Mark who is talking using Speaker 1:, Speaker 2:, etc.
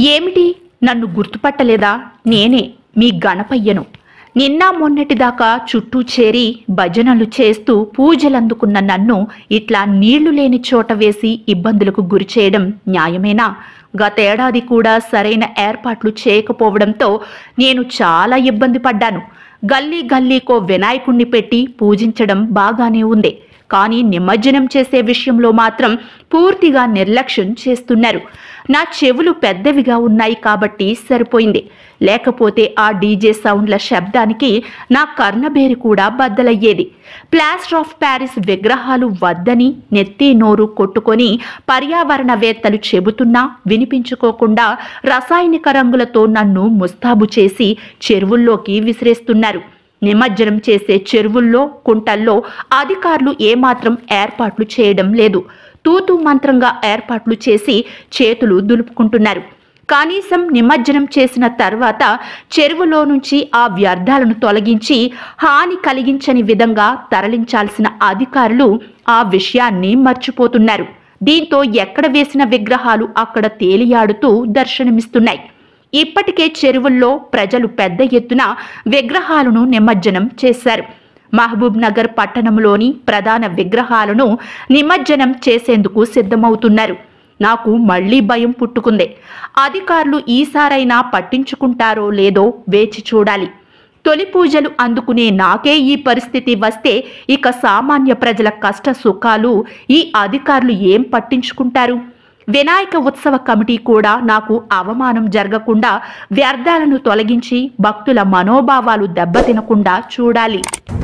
Speaker 1: ఏమిటి, నన్ను గుర్తుపట్టలేదా? నేనే మీ గణపయ్యను. నిన్న మొన్నటిదాకా చుట్టూ చేరి భజనలు చేస్తూ పూజలందుకున్న నన్ను ఇట్లా నీళ్లు లేని చోట వేసి ఇబ్బందులకు గురిచేయడం న్యాయమేనా? గతేడాది కూడా సరైన ఏర్పాట్లు చేయకపోవడంతో నేను చాలా ఇబ్బంది పడ్డాను. గల్లీ గల్లీకో వినాయకుణ్ణి పెట్టి పూజించడం బాగానే ఉంది, కానీ నిమజ్జనం చేసే విషయంలో మాత్రం పూర్తిగా నిర్లక్ష్యం చేస్తున్నారు. నా చెవులు పెద్దవిగా ఉన్నాయి కాబట్టి సరిపోయింది, లేకపోతే ఆ డీజే సౌండ్ల శబ్దానికి నా కర్ణబేరి కూడా బద్దలయ్యేది. ప్లాస్టర్ ఆఫ్ ప్యారిస్ విగ్రహాలు వద్దని నెత్తి నోరు కొట్టుకొని పర్యావరణవేత్తలు చెబుతున్నా వినిపించుకోకుండా రసాయనిక రంగులతో నన్ను ముస్తాబు చేసి చెరువుల్లోకి విసిరేస్తున్నారు. నిమజ్జనం చేసే చెరువుల్లో, కుంటల్లో అధికారులు ఏమాత్రం ఏర్పాట్లు చేయడం లేదు. తూతూ మంత్రంగా ఏర్పాట్లు చేసి చేతులు దులుపుకుంటున్నారు. కనీసం నిమజ్జనం చేసిన తర్వాత చెరువులో నుంచి ఆ వ్యర్థాలను తొలగించి హాని కలిగించని విధంగా తరలించాల్సిన అధికారులు ఆ విషయాన్ని మర్చిపోతున్నారు. దీంతో ఎక్కడ వేసిన విగ్రహాలు అక్కడ తేలియాడుతూ దర్శనమిస్తున్నాయి. ఇప్పటికే చెరువుల్లో ప్రజలు పెద్ద ఎత్తున విగ్రహాలను నిమజ్జనం చేశారు. మహబూబ్ నగర్ పట్టణంలోని ప్రధాన విగ్రహాలను నిమజ్జనం చేసేందుకు సిద్ధమవుతున్నారు. నాకు మళ్లీ భయం పుట్టుకుంది. అధికారులు ఈసారైనా పట్టించుకుంటారో లేదో వేచి చూడాలి. తొలి పూజలు అందుకునే నాకే ఈ పరిస్థితి వస్తే ఇక సామాన్య ప్రజల కష్ట సుఖాలు ఈ అధికారులు ఏం పట్టించుకుంటారు? వినాయక ఉత్సవ కమిటీ కూడా నాకు అవమానం జరగకుండా వ్యర్థాలను తొలగించి భక్తుల మనోభావాలు దెబ్బతినకుండా చూడాలి.